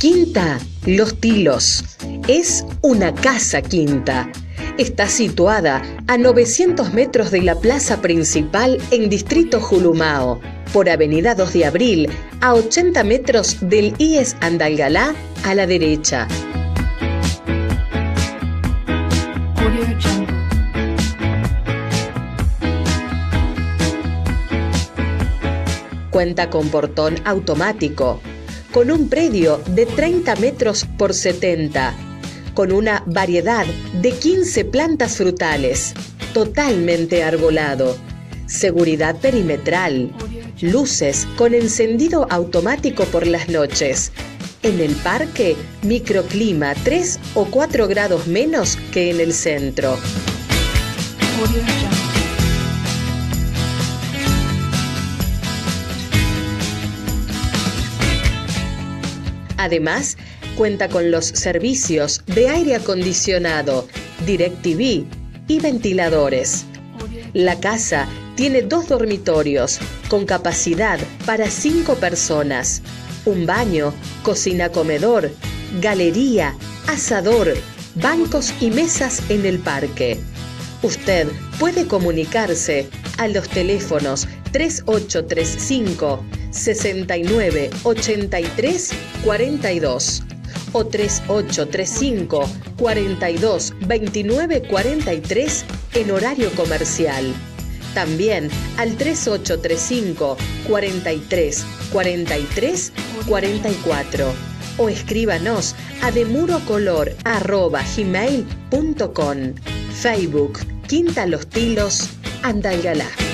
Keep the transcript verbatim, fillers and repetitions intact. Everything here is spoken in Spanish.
Quinta Los Tilos. Es una casa quinta. Está situada a novecientos metros de la plaza principal en Distrito Julumao, por Avenida dos de Abril, a ochenta metros del I E S Andalgalá a la derecha. Cuenta con portón automático, con un predio de treinta metros por setenta, con una variedad de quince plantas frutales, totalmente arbolado, seguridad perimetral, luces con encendido automático por las noches. En el parque, microclima tres o cuatro grados menos que en el centro. Además, cuenta con los servicios de aire acondicionado, DirecTV y ventiladores. La casa tiene dos dormitorios con capacidad para cinco personas, un baño, cocina-comedor, galería, asador, bancos y mesas en el parque. Usted puede comunicarse a los teléfonos tres ocho tres cinco, seis nueve ocho tres, cuatro dos o tres ocho tres cinco, cuatro dos, dos nueve cuatro tres en horario comercial. También al tres ocho tres cinco, cuatro tres, cuatro tres, cuatro cuatro o escríbanos a demurocolor arroba gmail punto com. Facebook Quinta Los Tilos, Andalgalá.